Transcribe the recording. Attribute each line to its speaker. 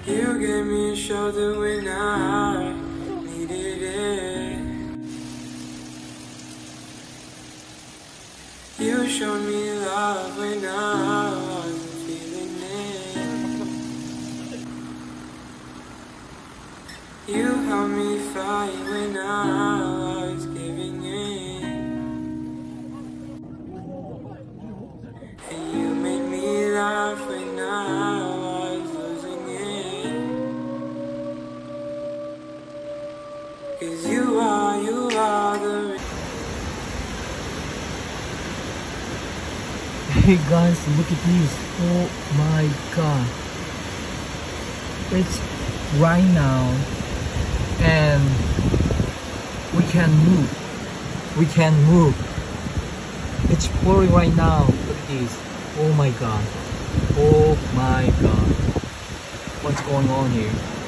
Speaker 1: You gave me a shoulder when I needed it. You showed me love when I wasn't feeling it. You helped me fight when I was giving in. And you made me laugh when I was losing it. 'Cause you are the...
Speaker 2: Hey guys, look at this. Oh my god. It's right now and we can move. We can move. It's pouring right now. Look at this. Oh my god. Oh my god. What's going on here?